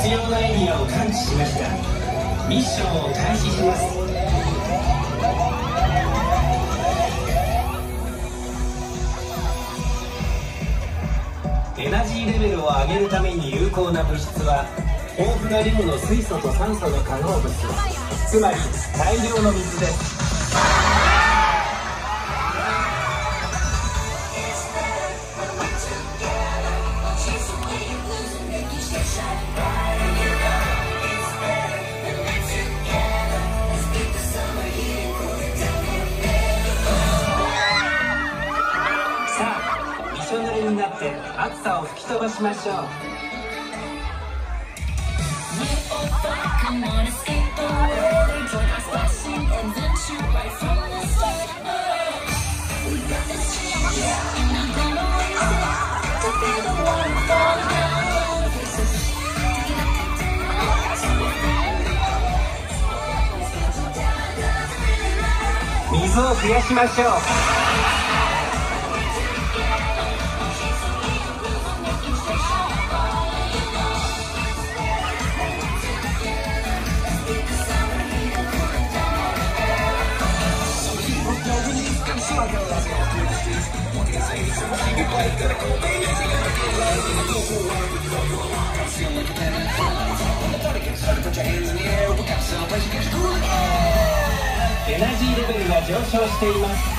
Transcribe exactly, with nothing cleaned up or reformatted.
必要なエリアを感知しました。ミッションを開始します。エナジーレベルを上げるために有効な物質は豊富な量の水素と酸素の化合物、つまり大量の水です。びしょ濡れになって暑さを吹き飛ばしましょう。水を増やしましょう。エナジーレベルが上昇しています。